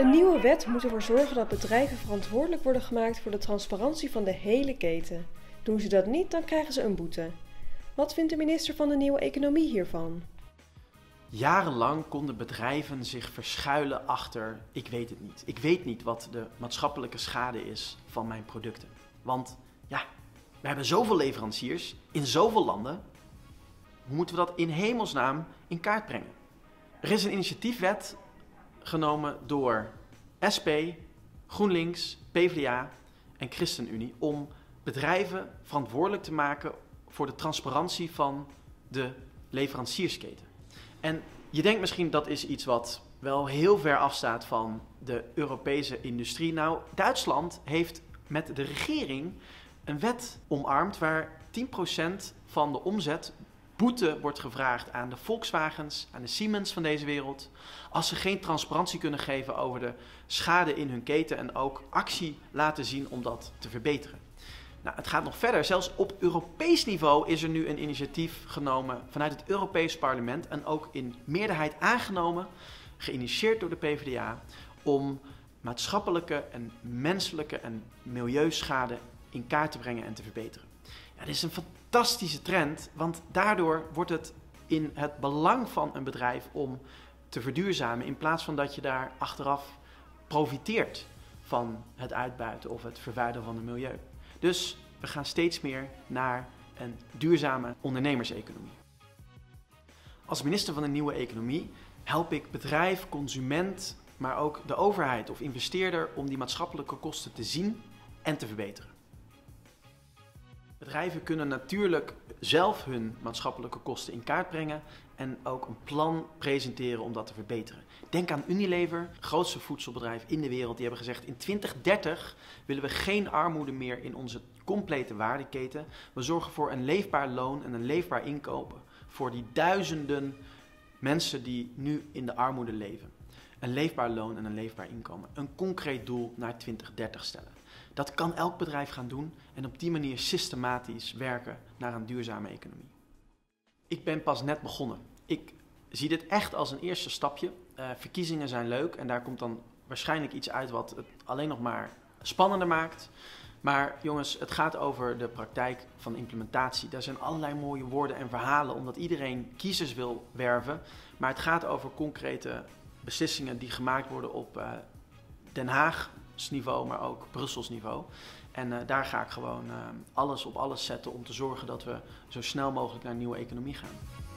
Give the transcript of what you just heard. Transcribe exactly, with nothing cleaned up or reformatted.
Een nieuwe wet moet ervoor zorgen dat bedrijven verantwoordelijk worden gemaakt voor de transparantie van de hele keten. Doen ze dat niet, dan krijgen ze een boete. Wat vindt de minister van de Nieuwe Economie hiervan? Jarenlang konden bedrijven zich verschuilen achter ik weet het niet. Ik weet niet wat de maatschappelijke schade is van mijn producten. Want ja, we hebben zoveel leveranciers in zoveel landen. Hoe moeten we dat in hemelsnaam in kaart brengen? Er is een initiatiefwet genomen door S P, GroenLinks, PvdA en ChristenUnie om bedrijven verantwoordelijk te maken voor de transparantie van de leveranciersketen. En je denkt misschien dat is iets wat wel heel ver afstaat van de Europese industrie. Nou, Duitsland heeft met de regering een wet omarmd waar tien procent van de omzet boete wordt gevraagd aan de Volkswagens, aan de Siemens van deze wereld, als ze geen transparantie kunnen geven over de schade in hun keten en ook actie laten zien om dat te verbeteren. Nou, het gaat nog verder. Zelfs op Europees niveau is er nu een initiatief genomen vanuit het Europees Parlement en ook in meerderheid aangenomen, geïnitieerd door de PvdA, om maatschappelijke en menselijke en milieuschade in kaart te brengen en te verbeteren. Ja, dit is een fantastische trend, want daardoor wordt het in het belang van een bedrijf om te verduurzamen in plaats van dat je daar achteraf profiteert van het uitbuiten of het vervuilen van het milieu. Dus we gaan steeds meer naar een duurzame ondernemerseconomie. Als minister van de Nieuwe Economie help ik bedrijf, consument, maar ook de overheid of investeerder om die maatschappelijke kosten te zien en te verbeteren. Bedrijven kunnen natuurlijk zelf hun maatschappelijke kosten in kaart brengen en ook een plan presenteren om dat te verbeteren. Denk aan Unilever, het grootste voedselbedrijf in de wereld. Die hebben gezegd in twintig dertig willen we geen armoede meer in onze complete waardeketen. We zorgen voor een leefbaar loon en een leefbaar inkomen voor die duizenden mensen die nu in de armoede leven. Een leefbaar loon en een leefbaar inkomen. Een concreet doel naar twintig dertig stellen. Dat kan elk bedrijf gaan doen en op die manier systematisch werken naar een duurzame economie. Ik ben pas net begonnen. Ik zie dit echt als een eerste stapje. Uh, verkiezingen zijn leuk en daar komt dan waarschijnlijk iets uit wat het alleen nog maar spannender maakt. Maar jongens, het gaat over de praktijk van implementatie. Daar zijn allerlei mooie woorden en verhalen omdat iedereen kiezers wil werven. Maar het gaat over concrete beslissingen die gemaakt worden op uh, Den Haag niveau, maar ook Brussels niveau. En uh, daar ga ik gewoon uh, alles op alles zetten om te zorgen dat we zo snel mogelijk naar een nieuwe economie gaan.